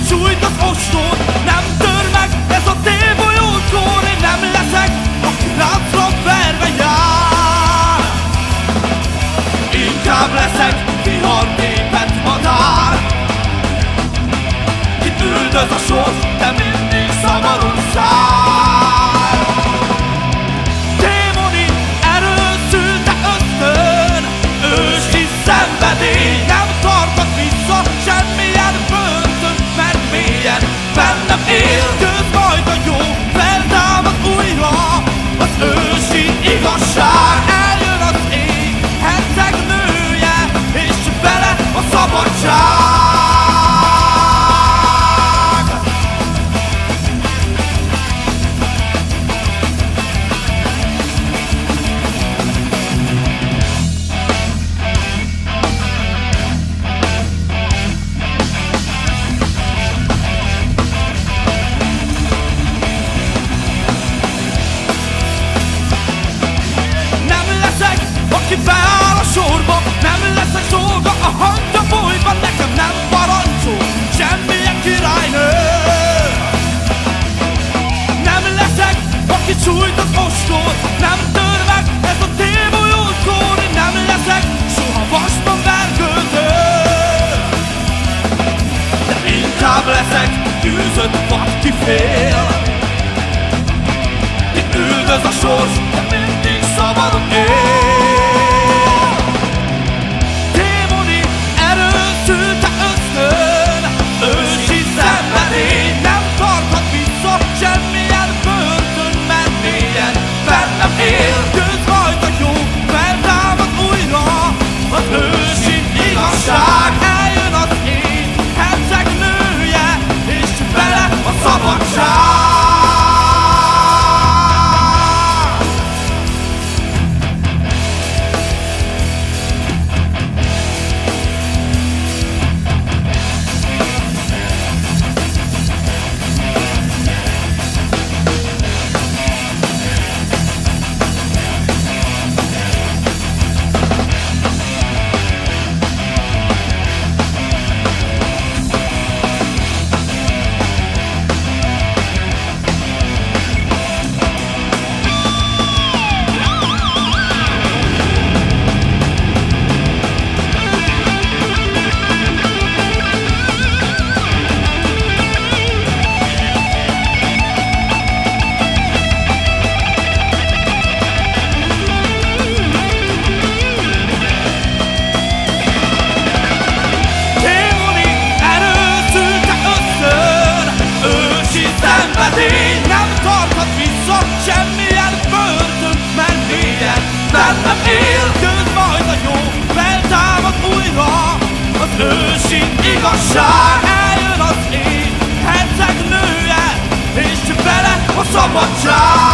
súlyt az ostor, nem tör meg ez a tébolyult kor. Én nem leszek, aki láncba verve jár. Inkább leszek vihartépett madár. Itt üldöz a sors, de mindig szabadon száll. Démoni erő, szülte, ösztön, ősi szenvedély. Nem tartja vissza semmilyen börtön, mert mélyen bennem él. Győz, majd a jó, feltámad újra az ősi igazság. Eljön az ég, herceg nője, és vele a szabadság. Aki beáll a sorba, nem leszek szolga a hangyabolyban. Nekem nem parancsol semmilyen királynő. Nem leszek, aki súlyt az ostor, nem tör meg ez a tébolyult kor. Én nem leszek soha vasban vergődő, de inkább leszek győzött vad kifél. Itt üldöz a sors, de mindig szabadon él. Szülte, ösztön, ősi szenvedély. Nem tarthat vissza semmilyen börtön, mert mélyen bennem él. Győz, majd a jó, feltámad újra az ősi igazság. Eljön az ég, herceg nője, és vele a szabadság. Nem tarthat vissza semmilyen börtön, mert mélyen bennem él. Győz, majd a jó, feltámad újra az ősi igazság. Eljön az ég, herceg nője, és vele a szabadság.